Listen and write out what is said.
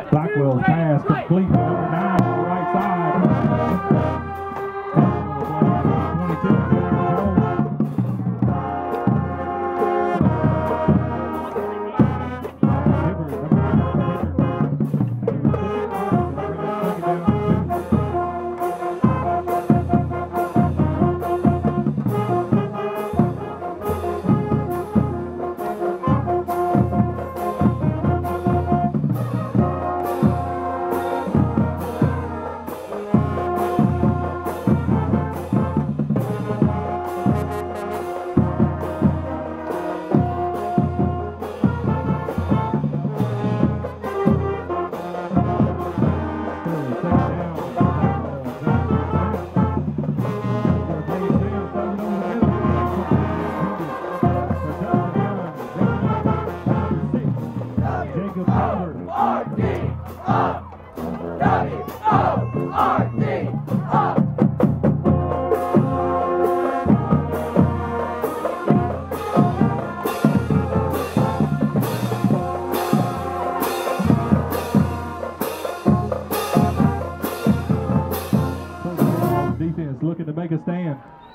Blackwell's pass complete to number 9 on the right side. 22, defense looking to make a stand.